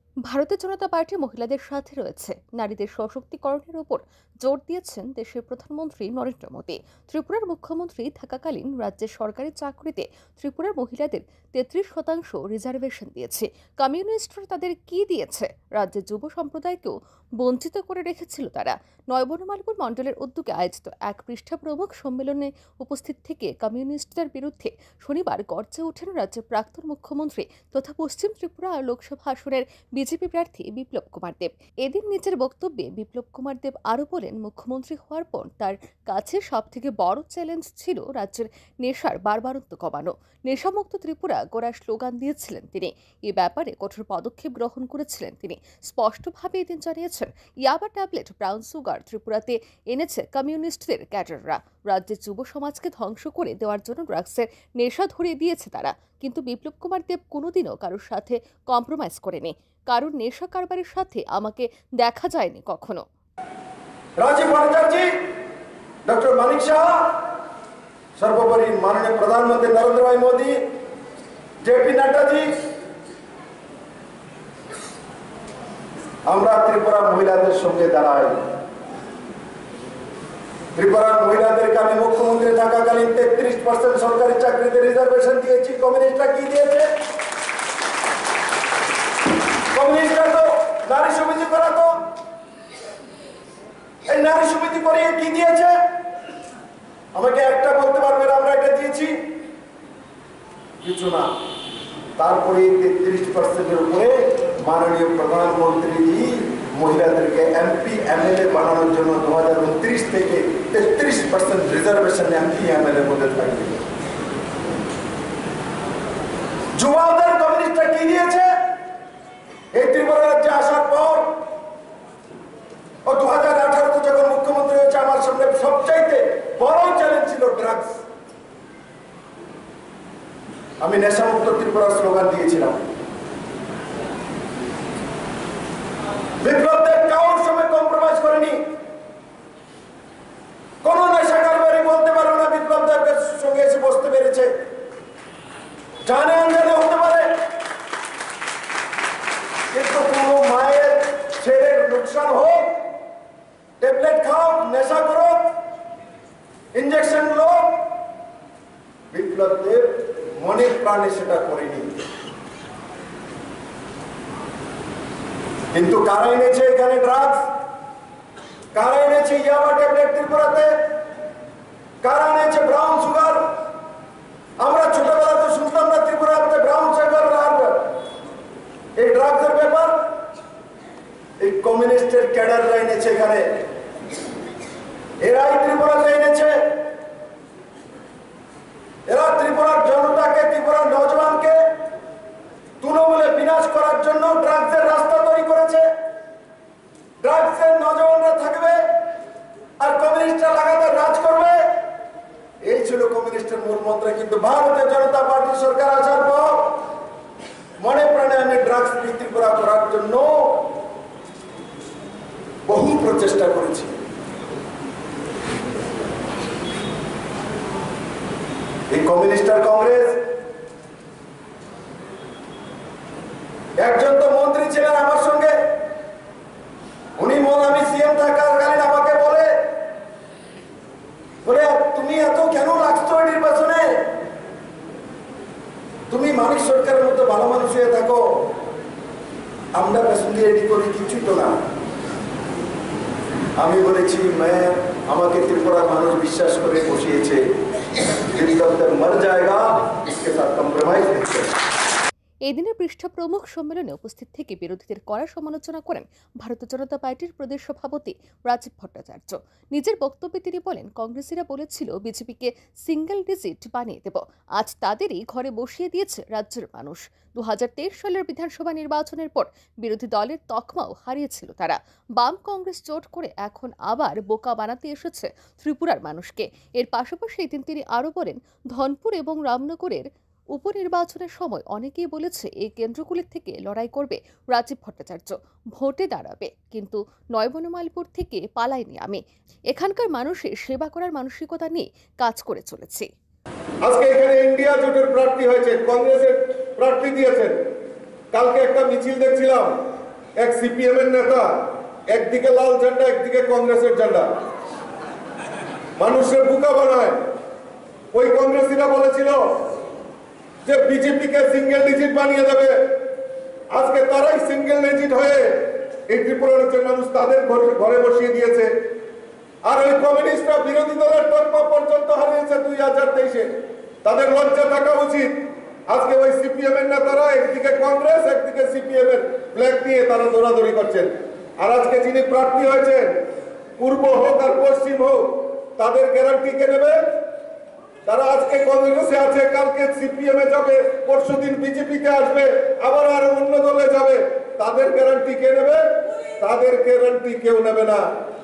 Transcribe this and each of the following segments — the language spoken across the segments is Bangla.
ভারতীয় জনতা পার্টি মহিলাদের সাথে রয়েছে, নারীদের সশক্তিকরণের উপর জোর দিয়েছেন দেশের প্রধানমন্ত্রী নরেন্দ্র মোদী। ত্রিপুরার মুখ্যমন্ত্রী থাকাকালীন রাজ্যের সরকারি চাকরিতে ত্রিপুরার মহিলাদের 33% রিজার্ভেশন দিয়েছে। কমিউনিস্টরা তাদের কি দিয়েছে? রাজ্যের যুব সম্প্রদায়কেও বঞ্চিত করে রেখেছিল তারা। নয়বনমালপুর মণ্ডলের উদ্যোগে আয়োজিত এক পৃষ্ঠা প্রমুখ সম্মেলনে উপস্থিত থেকে কমিউনিস্টদের বিরুদ্ধে শনিবার গর্জে ওঠেন রাজ্যের প্রাক্তন মুখ্যমন্ত্রী তথা পশ্চিম ত্রিপুরা লোকসভা আসনের বিজেপি প্রার্থী বিপ্লব কুমার দেব। এদিন নিজের বক্তব্যে বিপ্লব কুমার দেব আরও বলেন, মুখ্যমন্ত্রী হওয়ার পর তার কাছে সবথেকে বড় চ্যালেঞ্জ ছিল রাজ্যের নেশার বারবারন্ত কমানো। নেশামুক্ত ত্রিপুরা গড়ার স্লোগান দিয়েছিলেন তিনি। এ ব্যাপারে কঠোর পদক্ষেপ গ্রহণ করেছিলেন তিনি। স্পষ্টভাবে এদিন জানিয়েছেন, ইয়াবা ট্যাবলেট, ব্রাউন সুগার ত্রিপুরাতে এনেছে কমিউনিস্টদের ক্যাডাররা। রাজ্যের যুব সমাজকে ধ্বংস করে দেওয়ার জন্য ড্রাগসের নেশা ধরিয়ে দিয়েছে তারা। কিন্তু বিপ্লব কুমার দেব কোনোদিনও কারোর সাথে কম্প্রোমাইজ করেনি। কারণ নেশা কারবারের সাথে আমাকে দেখা যায়নি কখনো। রাজীব ভট্টাচার্য, ডক্টর মানিক সাহা, সর্বোপরি মাননীয় প্রধানমন্ত্রী নরেন্দ্র ভাই মোদী, জেপি নাড্ডাজি, আমরা ত্রিপুরা মহিলাদের সঙ্গে দাঁড়াই। ত্রিপুরার মহিলাদেরকে আমি মুখ্যমন্ত্রী থাকাকালীন 33% সরকারি চাকরিতে রিজার্ভেশন দিয়েছি। কমিউনিস্টরা কি দিয়েছে? কমিউনিস্টরা তো নারী সমিতি করাতো। এই নারী সমিতি করিয়ে কি দিয়েছে? আমাকে একটা বলতে পারবেন আমরা এটা দিয়েছি? কিছু না। তারপরে 33%-এর উপরে মাননীয় প্রধানমন্ত্রীজি মহিলাদেরকে এমপি এমএলএ বানানোর জন্য 2029 থেকে 33% রিজার্ভেশন এমপি এমএলএ মধ্যে থাকবে। যুবাদের কমিউনিস্টরা কি দিয়েছে? এই ত্রিপুরা রাজ্যে আসার পর ও 2018-তে যখন মুখ্যমন্ত্রী হয়েছে, আমার সামনে সবচাইতে বড় চ্যালেঞ্জ ছিল ড্রাগস। আমি নেশামুক্ত ত্রিপুরার স্লোগান দিয়েছিলাম। বিপ্লব দেব কারোর সঙ্গে কম্প্রোমাইজ করেনি। কোন নেশা কারবারি বলতে পারবে না বিপ্লব দেবের সঙ্গে এসে বসতে পেরেছে। জানে অঞ্জানে হতে পারে, কিন্তু কোন মায়ের ছেলের লোকসান হোক, ট্যাবলেট খাও, নেশা করো, ইঞ্জেকশন লো, বিপ্লব দেব মনে প্রাণে সেটা করেনি। কিন্তু কারা এনেছে এখানে ড্রাগস? কারা এনেছে ইয়াবা ট্যাবলেট ত্রিপুরাতে? কারা এনেছে ব্রাউন সুগার? আমরা ছোটবেলাতে শুনতাম না ত্রিপুরাতে ব্রাউন সুগার আর এই ড্রাগসের ব্যাপার? এই কমিউনিস্টের ক্যাডাররা এনেছে এখানে। এরাই ত্রিপুরাতে এনেছে। এরা ত্রিপুরার জনতাকে, ত্রিপুরার নজওয়ানকে তৃণমূলে বিনাশ করার জন্য ড্রাগসের রাস্তা তৈরি করেছে। ড্রাগসের নজওয়ানরা থাকবে আর কমিউনিস্টরা লাগাতার রাজ করবে। এই ছিল কমিউনিস্টের মূল মন্ত্র। কিন্তু ভারতীয় জনতা পার্টি সরকার আসার পর মনে প্রাণে আমি ড্রাগস ত্রিপুরা করার জন্য বহু প্রচেষ্টা করেছি। এই কমিউনিস্ট আর কংগ্রেস, একজন তো মন্ত্রী ছিলেন আমার সঙ্গে, উনি আমি সিএম থাকাকালীন আমাকে বলে তুমি এত কেন লাগছো এই নির্বাচনে? তুমি মানিক সরকারের মতো ভালো মানুষ হয়ে থাকো, আমরা পেছন দিয়ে এডি করি, কিছুই তো না। আমি বলেছি আমাকে ত্রিপুরার মানুষ বিশ্বাস করে বসিয়েছে, মর জায়গা, इसके साथ कॉम्प्रोमाइज नहीं करेंगे। এই দিনের পৃষ্ঠা প্রমুখ সম্মেলনে উপস্থিত থেকে বিরোধীদের কড়া সমালোচনা করেন ভারতীয় জনতা পার্টির প্রদেশ সভাপতি রাজীব ভট্টাচার্য। নিজের বক্তব্যে তিনি বলেন, কংগ্রেসীরা বলেছিল বিজেপিকে সিঙ্গেল ডিজিট বানিয়ে দেব, আজ তাদেরই ঘরে বসিয়ে দিয়েছে রাজ্যের মানুষ। 2023 সালের বিধানসভা নির্বাচনের পর বিরোধী দলের তকমাও হারিয়েছিল তারা। বাম কংগ্রেস জোট করে এখন আবার বোকা বানাতে এসেছে ত্রিপুরার মানুষকে। এর পাশাপাশি এদিন তিনি আরও বলেন, ধনপুর এবং রামনগরের উপনির্বাচনের সময় অনেকেই বলেছে এই কেন্দ্রগুলির থেকে লড়াই করবে রাজীব ভট্টাচার্য, ভোটে দাঁড়াবে, কিন্তু নয়বনমালপুর থেকে পালাইনি আমি। এখানকার মানুষের সেবা করার মানসিকতা নিয়ে কাজ করে চলেছি। আজকে এখানে ইন্ডিয়া জোটের প্রার্থী হয়েছে, কংগ্রেসের প্রার্থী দিয়েছেন। কালকে একটা মিছিল দেখছিলাম, এক সিপিএম এর নেতা একদিকে লাল ঝান্ডা একদিকে কংগ্রেসের ঝান্ডা মানুষের বোকা বানায়। ওই কংগ্রেসীরা বলেছিল যে বিজেপি কে সিঙ্গেল ডিজিট বানিয়ে দেবে, আজকে তারাই সিঙ্গেল ডিজিট হয়ে এই ত্রিপুরা রাজ্যের মানুষ তাদের ঘরে বসিয়ে দিয়েছে। আর ওই কমিউনিস্টরা বিরোধী দলের তকমা পর্যন্ত হারিয়েছে 2023-এ। তাদের লজ্জা থাকা উচিত। আজকে ওই সিপিএম এর নেতারা একদিকে কংগ্রেস একদিকে সিপিএম এর ফ্ল্যাগ নিয়ে তারা দৌড়াদৌড়ি করছেন। আর আজকে যিনি প্রার্থী হয়েছেন, পূর্ব হোক আর পশ্চিম হোক, তাদের গ্যারান্টি কে নেবে? তারা আজকে কংগ্রেসে আছে, কালকে সিপিএম এ যাবে, পরশুদিন বিজেপিতে আসবে, আবার আর অন্য দলে যাবে। তাদের গ্যারান্টি কে নেবে? তাদের গ্যারান্টি কেউ নেবে না।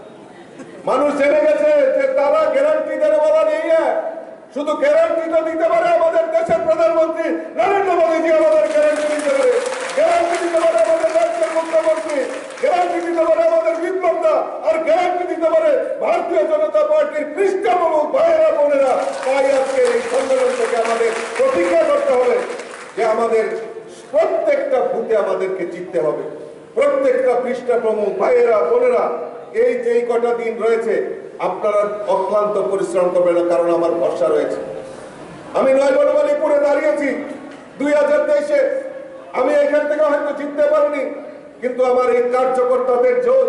মানুষ জেনে গেছে যে তারা গ্যারান্টি দেওয়ার বলা নেই। শুধু গ্যারান্টি তো দিতে পারে আমাদের দেশের প্রধানমন্ত্রী নরেন্দ্র মোদীজি, আমাদের গ্যারান্টি দিতে পারে। গ্যারান্টি দিতে পারে আমাদের রাজ্যের মুখ্যমন্ত্রী, গ্যারান্টি দিতে পারে আমাদের বিপ্লবদা, আর গ্যারান্টি দিতে পারে ভারতীয় জনতা পার্টির পৃষ্ঠপ্রমুখ ভাইয়েরা বোনেরা। তাই আজকে এই সম্মেলন থেকে আমাদের প্রতিজ্ঞা করতে হবে যে আমাদের প্রত্যেকটা বুথে আমাদেরকে জিততে হবে। প্রত্যেকটা পৃষ্ঠপ্রমুখ ভাইয়েরা বোনেরা, এই যে কটা দিন রয়েছে আপনারা অক্লান্ত পরিশ্রম করবেন না, কারণ আমার ভরসা রয়েছে। আমি নয়বনমালীপুরে দাঁড়িয়েছি 2023-এ। আমি এখান থেকে হয়তো জিততে পারিনি, কিন্তু আমার এই কার্যকর্তাদের জোশ,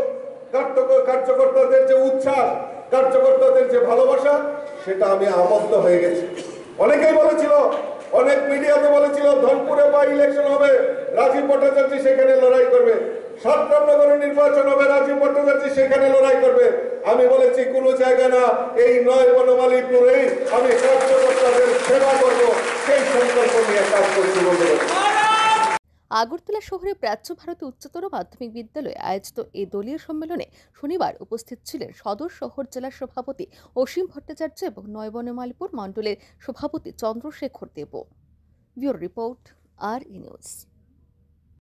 কার্যকর্তাদের যে উচ্ছ্বাস, কার্যকর্তাদের যে ভালোবাসা, সেটা আমি আবদ্ধ হয়ে গেছি। অনেকেই বলেছিল, অনেক মিডিয়াতে বলেছিল ধনপুরে বা ইলেকশন হবে, রাজীব ভট্টাচার্য সেখানে লড়াই করবে, 7 রামনগরে নির্বাচন হবে, রাজীব ভট্টাচার্য সেখানে লড়াই করবে। আমি বলেছি কোনো জায়গা না, এই নয়বনমালীপুরেই আমি কার্যকর্তাদের সেবা করব, সেই সংকল্প নিয়ে কাজ করছি বলতে পারি। আগরতলা শহরে প্রাচ্য ভারতী উচ্চতর মাধ্যমিক বিদ্যালয়ে আয়োজিত এই দলীয় সম্মেলনে শনিবার উপস্থিত ছিলেন সদর শহর জেলার সভাপতি অসীম ভট্টাচার্য এবং নয়বনমালীপুর মণ্ডলের সভাপতি Chandrashekhar Deb. Bureau report, R E news.